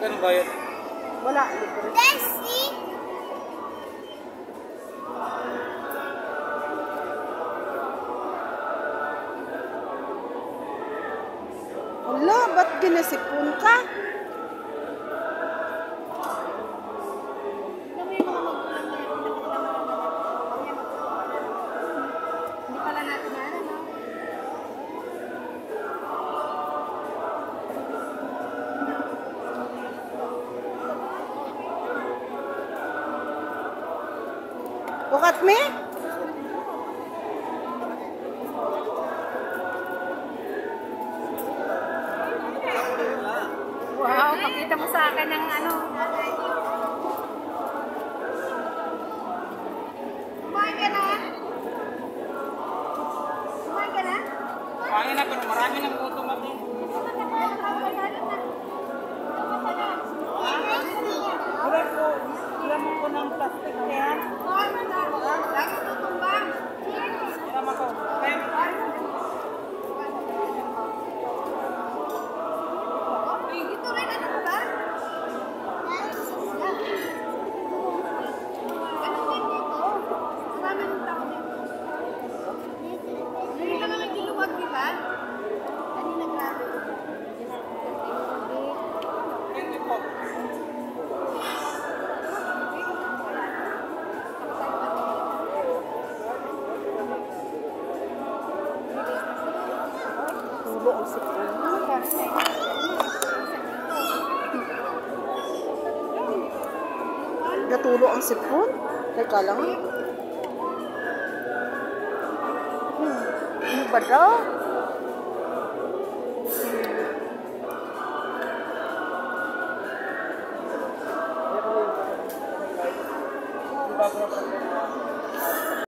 Magkano bayad? Wala, libre. Desi! Wala, ba't ginasipon ka? Hindi pala natin yan, no? Look at me? Wow, pakita mo sa akin ng ano. Kumain ka na? Kumain ka na? Kumain na, pero marami ng gutom ako. Ilan mo ko ng plastic na yan? Lagi tutumbang. Ilan ako? Ito rin ano ba? Ano din dito? Marami ng tao dito. Hindi ka naman diluwag, di ba? Kanina grabe. Hindi po. Tulo ang sipon. Gatulo ang sipon? Teka lang. Ano ba daw?